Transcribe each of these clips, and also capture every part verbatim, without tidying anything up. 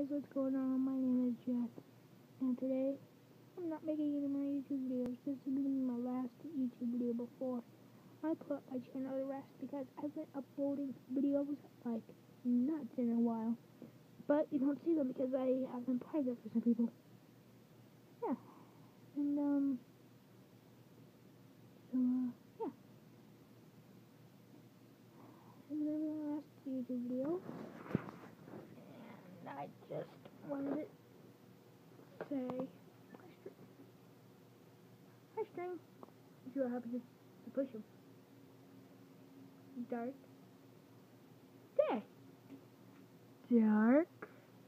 guys, what's going on? My name is Jack, and today I'm not making any more YouTube videos. This is going to be my last YouTube video before I put my channel to rest because I've been uploading videos like nuts in a while, but you don't see them because I have them private for some people. Yeah, and um, so uh, yeah, this is going to be my last YouTube video, and I just wanted to say. Hi, string. See what happens if you push him. Dark. Day. Dark.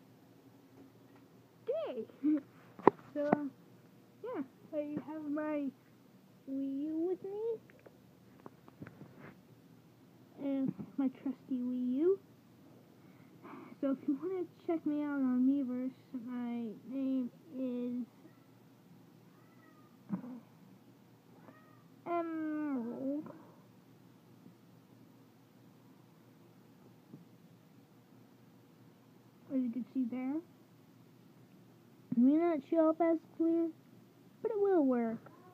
Day. So, um, yeah, I have my Wii U with me. And my trusty Wii U. So if you want to check me out on Miiverse, my name is Emerald. As you can see there. It may not show up as clear, but it will work.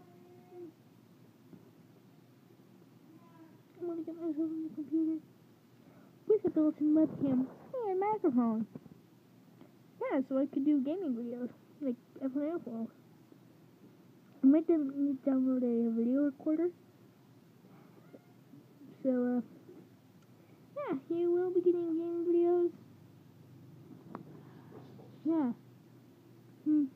I'm gonna get myself on the computer with a built-in webcam and microphone. Yeah, so I could do gaming videos, like F N F World. I might need to download a video recorder. So, uh, yeah, you will be getting gaming videos. Yeah. Hmm.